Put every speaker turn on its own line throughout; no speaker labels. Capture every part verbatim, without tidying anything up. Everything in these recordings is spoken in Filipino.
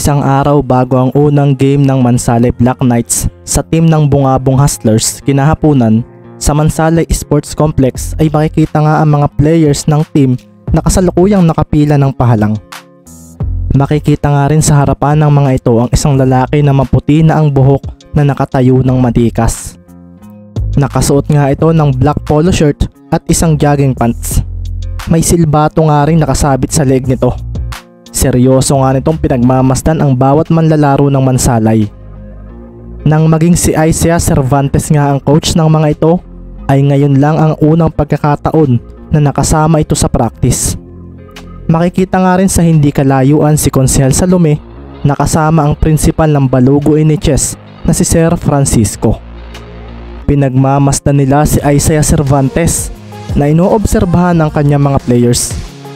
Isang araw bago ang unang game ng Mansalay Black Knights sa team ng Bungabong Hustlers kinahaponan, sa Mansalay Sports Complex ay makikita nga ang mga players ng team na kasalukuyang nakapila ng pahalang. Makikita nga rin sa harapan ng mga ito ang isang lalaki na maputi na ang buhok na nakatayo ng matikas. Nakasuot nga ito ng black polo shirt at isang jogging pants. May silbato nga rin nakasabit sa leg nito. Seryoso nga nitong pinagmamasdan ang bawat manlalaro ng Mansalay. Nang maging si Isaiah Cervantes nga ang coach ng mga ito, ay ngayon lang ang unang pagkakataon na nakasama ito sa practice. Makikita nga rin sa hindi kalayuan si Konsehal Salome na kasama ang principal ng Balugo N H S na si Sir Francisco. Pinagmamasdan nila si Isaiah Cervantes na inoobserbahan ng kanyang mga players.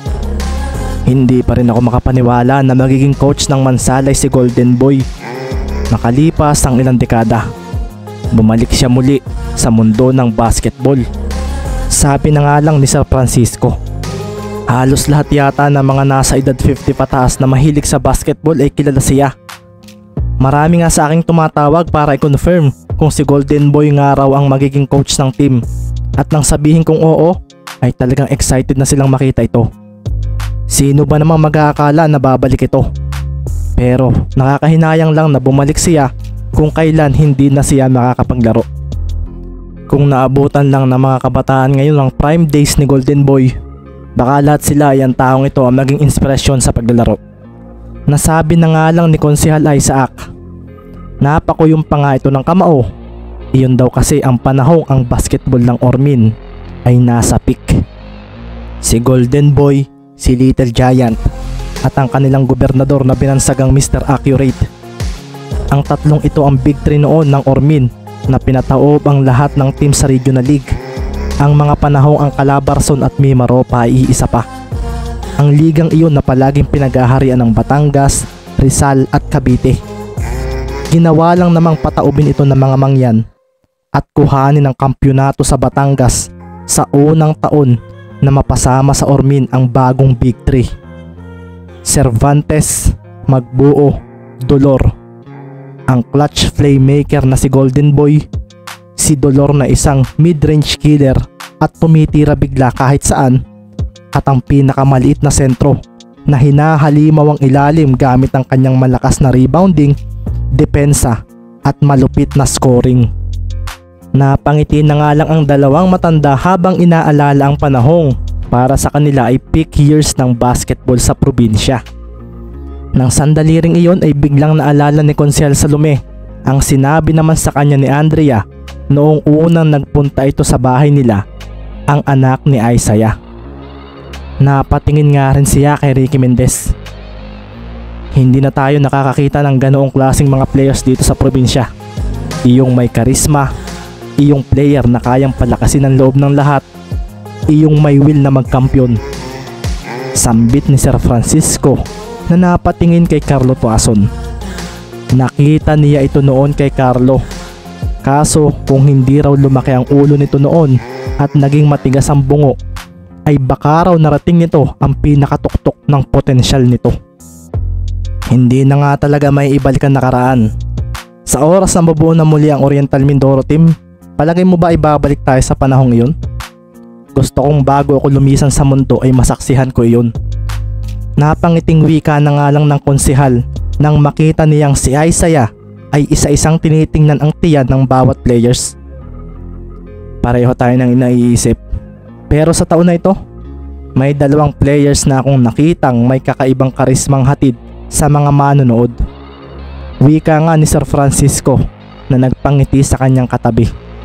Hindi pa rin ako makapaniwala na magiging coach ng Mansalay si Golden Boy. Nakalipas ang ilang dekada, bumalik siya muli sa mundo ng basketball. Sabi na nga lang ni Sir Francisco, halos lahat yata ng mga nasa edad fifty pataas na mahilig sa basketball ay kilala siya. Marami nga sa aking tumatawag para i-confirm kung si Golden Boy nga raw ang magiging coach ng team. At nang sabihin kong oo, ay talagang excited na silang makita ito. Sino ba namang mag-aakala na babalik ito? Pero nakakahinayang lang na bumalik siya kung kailan hindi na siya makakapaglaro. Kung naabutan lang ng mga kabataan ngayon ang prime days ni Golden Boy, baka lahat sila ay ang taong ito ang maging inspirasyon sa paglalaro. Nasabi na nga lang ni Konsehal Isaac, napakuyong pa nga ito ng kamao. Iyon daw kasi ang panahong ang basketball ng Ormin ay nasa peak. Si Golden Boy, si Little Giant, at ang kanilang gobernador na binansagang Mister Accurate. Ang tatlong ito ang big three noon ng Ormin na pinataob ang lahat ng team sa Regional League. Ang mga panahong ang Calabarzon at Mimaropa ay iisa pa. Ang ligang iyon na palaging pinag-aharian ng Batangas, Rizal at Cavite. Ginawa lang namang pataubin ito ng mga mangyan at kuhanin ang kampyonato sa Batangas sa unang taon na mapasama sa Ormin ang bagong big three. Cervantes, Magbuo, Dolor. Ang clutch playmaker na si Golden Boy, si Dolor na isang mid-range killer at tumitira bigla kahit saan, at ang pinakamaliit na sentro na hinahalimaw ang ilalim gamit ang kanyang malakas na rebounding, depensa at malupit na scoring. Napangiti na nga lang ang dalawang matanda habang inaalala ang panahong para sa kanila ay peak years ng basketball sa probinsya. Nang sandali ring iyon ay biglang naalala ni Konsehal Salome ang sinabi naman sa kanya ni Andrea noong unang nagpunta ito sa bahay nila, ang anak ni Isaiah. Napatingin nga rin siya kay Ricky Mendez. Hindi na tayo nakakakita ng ganoong klaseng mga players dito sa probinsya. Iyong may karisma, iyong player na kayang palakasin ang loob ng lahat, iyong may will na magkampiyon. Sambit ni Sir Francisco na napatingin kay Carlo Tuason. Nakita niya ito noon kay Carlo. Kaso kung hindi raw lumaki ang ulo nito noon at naging matigas ang bungo, ay baka raw narating nito ang pinakatuktok ng potensyal nito. Hindi na nga talaga may ibalik ang nakaraan. Sa oras na mabuo na muli ang Oriental Mindoro team, palagay mo ba ibabalik tayo sa panahong iyon? Gusto kong bago ako lumisan sa mundo ay masaksihan ko iyon. Napangiting wika na nga lang ng konsehal nang makita niyang si Isaiah ay isa-isang tinitingnan ang tiyan ng bawat players. Pareho tayo nang inaiisip. Pero sa taon na ito, may dalawang players na akong nakitang may kakaibang karismang hatid sa mga manonood. Wika nga ni Sir Francisco na nagpangiti sa kanyang katabi.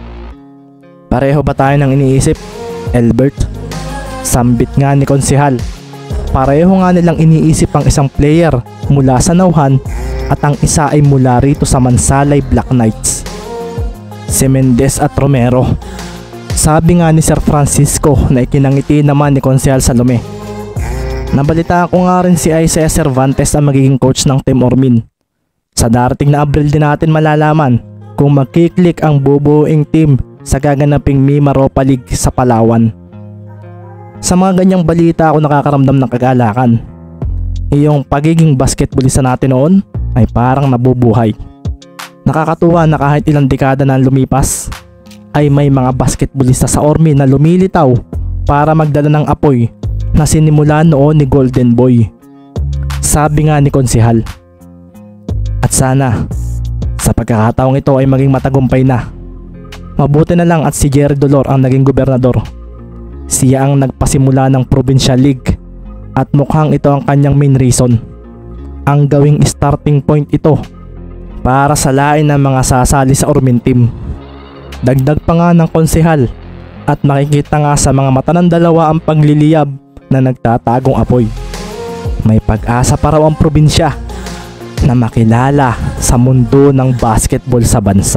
Pareho ba tayo nang iniisip, Albert? Sambit nga ni konsehal. Pareho nga nilang iniisip ang isang player mula sa Nauhan at ang isa ay mula rito sa Mansalay Black Knights. Si Mendez at Romero. Sabi nga ni Sir Francisco na ikinangiti naman ni Konsehal Salome. Nabalitaan ko nga rin si Isaiah Cervantes ang magiging coach ng Team Ormin. Sa darating na Abril din natin malalaman kung magkiklik ang bubuing team sa gaganaping Mimaropa League sa Palawan. Sa mga ganyang balita ako nakakaramdam ng kagalakan. Iyong pagiging basketballista natin noon ay parang nabubuhay. Nakakatuwa na kahit ilang dekada na lumipas ay may mga basketballista sa Orme na lumilitaw para magdala ng apoy na sinimulan noon ni Golden Boy. Sabi nga ni Konsehal. At sana sa pagkakataong ito ay maging matagumpay na. Mabuti na lang at si Jerry Dolor ang naging gobernador. Siya ang nagpasimula ng Provincial League at mukhang ito ang kanyang main reason. Ang gawing starting point ito para sa lain ng mga sasali sa Ormen team. Dagdag pa nga ng konsehal at makikita nga sa mga mata ng dalawa ang pagliliyab na nagtatagong apoy. May pag-asa pa raw ang probinsya na makilala sa mundo ng basketball sa bansa.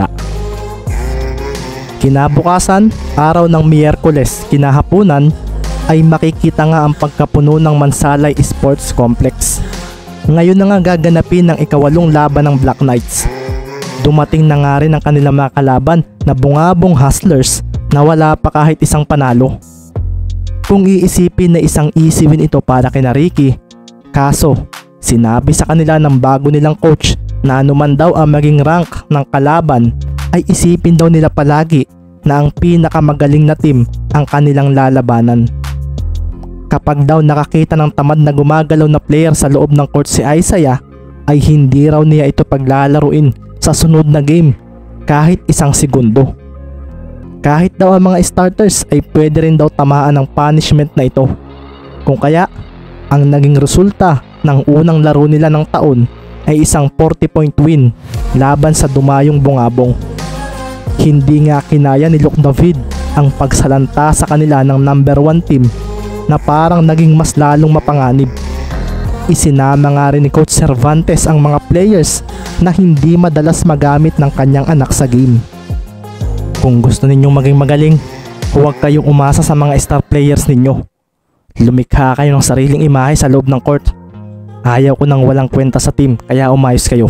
Kinabukasan, araw ng Miyerkules kinahapunan ay makikita nga ang pagkapuno ng Mansalay Sports Complex. Ngayon na nga gaganapin ang ikawalong laban ng Black Knights. Dumating na nga rin ang kanilang mga kalaban na Bungabong Hustlers na wala pa kahit isang panalo. Kung iisipin na isang easy win ito para kina Ricky, kaso sinabi sa kanila ng bago nilang coach na anuman daw ang maging rank ng kalaban ay isipin daw nila palagi na ang pinakamagaling na team ang kanilang lalabanan. Kapag daw nakakita ng tamad na gumagalaw na player sa loob ng court si Isaiah, ay hindi raw niya ito paglalaruin sa sunod na game kahit isang segundo. Kahit daw ang mga starters ay pwede rin daw tamaan ng punishment na ito. Kung kaya, ang naging resulta ng unang laro nila ng taon ay isang forty point win laban sa dumayong Bungabong. Hindi nga kinaya ni Luke David ang pagsalanta sa kanila ng number one team na parang naging mas lalong mapanganib. Isinama nga rin ni Coach Cervantes ang mga players na hindi madalas magamit ng kanyang anak sa game. Kung gusto ninyong maging magaling, huwag kayong umasa sa mga star players ninyo. Lumikha kayo ng sariling imahe sa loob ng court. Ayaw ko nang walang kwenta sa team kaya umayos kayo.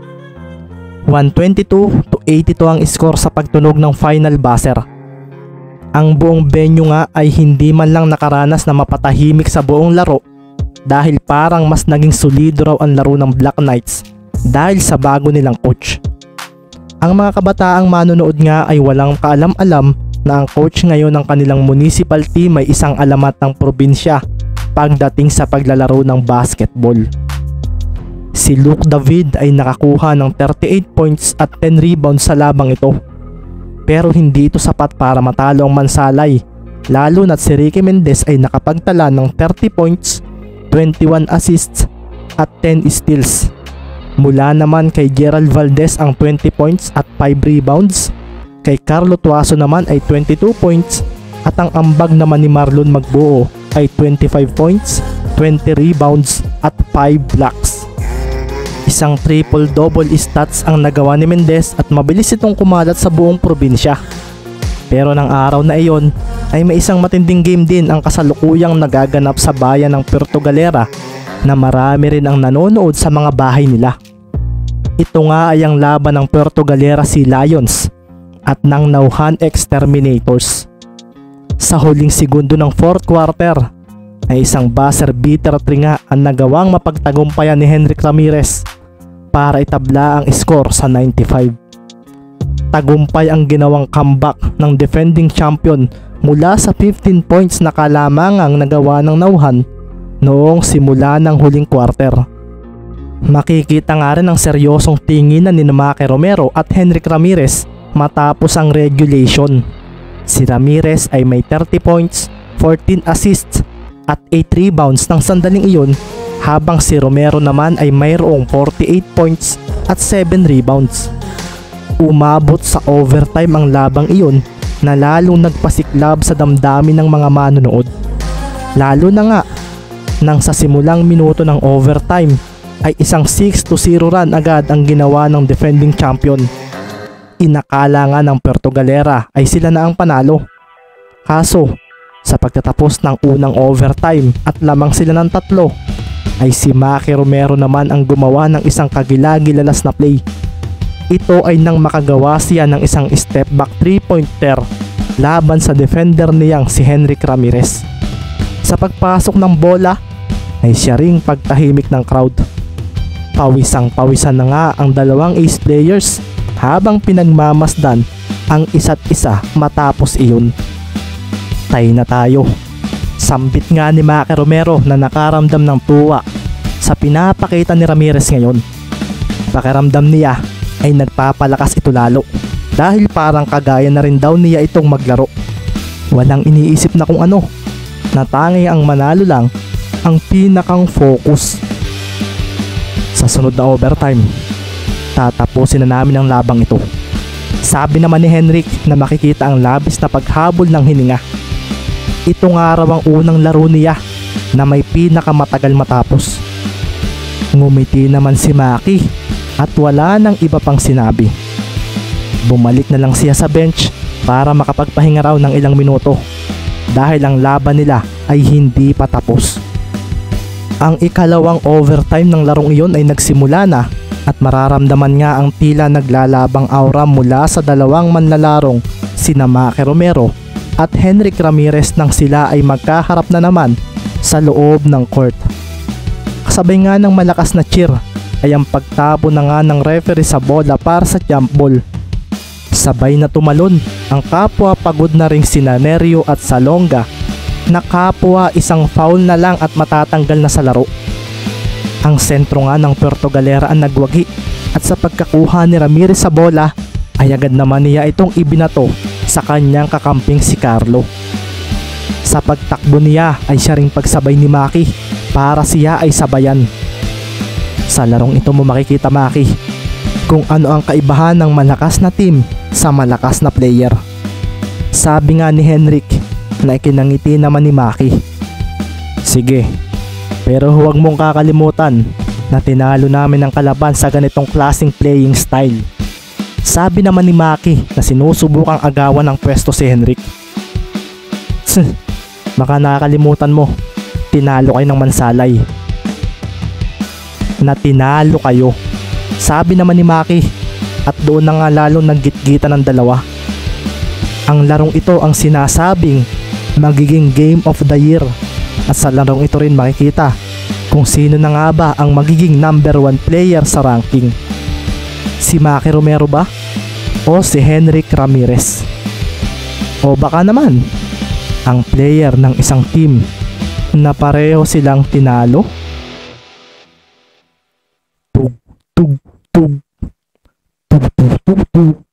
one twenty-two to eighty-two ang score sa pagtunog ng final buzzer. Ang buong venue nga ay hindi man lang nakaranas na mapatahimik sa buong laro dahil parang mas naging solido raw ang laro ng Black Knights dahil sa bago nilang coach. Ang mga kabataang manonood nga ay walang kaalam-alam na ang coach ngayon ng kanilang municipal team ay isang alamat ng probinsya pagdating sa paglalaro ng basketball. Si Luke David ay nakakuha ng thirty-eight points at ten rebounds sa labang ito. Pero hindi ito sapat para matalo ang Mansalay, lalo na't si Ricky Mendez ay nakapagtala ng thirty points, twenty-one assists at ten steals. Mula naman kay Gerald Valdez ang twenty points at five rebounds, kay Carlo Tuaso naman ay twenty-two points at ang ambag naman ni Marlon Magbuo ay twenty-five points, twenty rebounds at five blocks. Isang triple-double stats ang nagawa ni Mendez at mabilis itong kumalat sa buong probinsya. Pero ng araw na iyon ay may isang matinding game din ang kasalukuyang nagaganap sa bayan ng Puerto Galera na marami rin ang nanonood sa mga bahay nila. Ito nga ay ang laban ng Puerto Galera Sea Lions at ng Nauhan Exterminators. Sa huling segundo ng fourth quarter ay isang buzzer beater three nga ang nagawang mapagtagumpayan ni Henrik Ramirez para itabla ang score sa ninety-five. Tagumpay ang ginawang comeback ng defending champion mula sa fifteen points na kalamangang nagawa ng Nauhan noong simula ng huling quarter. Makikita nga rin ang seryosong tinginan ni Maki Romero at Henrik Ramirez matapos ang regulation. Si Ramirez ay may thirty points, fourteen assists at eight rebounds ng sandaling iyon, habang si Romero naman ay mayroong forty-eight points at seven rebounds. Umabot sa overtime ang labang iyon na lalong nagpasiklab sa damdamin ng mga manonood. Lalo na nga nang sa simulang minuto ng overtime ay isang six to zero run agad ang ginawa ng defending champion. Inakala nga ng Puerto Galera ay sila na ang panalo. Kaso sa pagtatapos ng unang overtime at lamang sila ng tatlo, ay si Maki Romero naman ang gumawa ng isang kagilagilalas na play. Ito ay nang makagawa siya ng isang step back three pointer laban sa defender niyang si Henrik Ramirez. Sa pagpasok ng bola ay siya ring pagtahimik ng crowd. Pawisang pawisan na nga ang dalawang ace players habang pinagmamasdan ang isa't isa matapos iyon. Tay na tayo. Sambit nga ni Maki Romero na nakaramdam ng tuwa sa pinapakita ni Ramirez ngayon. Pakiramdam niya ay nagpapalakas ito lalo dahil parang kagaya na rin daw niya itong maglaro. Walang iniisip na kung ano, na tanging ang manalo lang ang pinakang focus. Sa sunod na overtime, tatapusin na namin ang labang ito. Sabi naman ni Henrik na makikita ang labis na paghabol ng hininga. Ito nga raw ang unang laro niya na may pinakamatagal matapos. Ngumiti naman si Maki at wala nang iba pang sinabi. Bumalik na lang siya sa bench para makapagpahinga raw ng ilang minuto dahil ang laban nila ay hindi pa tapos. Ang ikalawang overtime ng larong iyon ay nagsimula na at mararamdaman nga ang tila naglalabang aura mula sa dalawang manlalarong sina Maki Romero at Henrik Ramirez nang sila ay magkaharap na naman sa loob ng court. Kasabay nga ng malakas na cheer ay ang pagtabo na nga ng referee sa bola para sa jump ball. Sabay na tumalon ang kapwa pagod na ring sina Nerio at Salonga na kapwa isang foul na lang at matatanggal na sa laro. Ang sentro nga ng Puerto Galera ang nagwagi at sa pagkakuha ni Ramirez sa bola ay agad naman niya itong ibinato sa kanyang kakamping si Carlo. Sa pagtakbo niya ay siya ring pagsabay ni Maki para siya ay sabayan. Sa larong ito mo makikita, Maki, kung ano ang kaibahan ng malakas na team sa malakas na player. Sabi nga ni Henrik na ikinangiti naman ni Maki. Sige, pero huwag mong kakalimutan na tinalo namin ang kalaban sa ganitong klaseng playing style. Sabi naman ni Maki na sinusubukang agawan ng pwesto si Henrik. Tsk, baka nakakalimutan mo, tinalo kayo ng Mansalay. Na tinalo kayo, sabi naman ni Maki, at doon na nga lalo naggitgita ng dalawa. Ang larong ito ang sinasabing magiging game of the year at sa larong ito rin makikita kung sino na nga ba ang magiging number one player sa ranking. Si Maki Romero ba? O si Henrik Ramirez? O baka naman ang player ng isang team na pareho silang tinalo? Tug, tug, tug, tug, tug, tug, tug.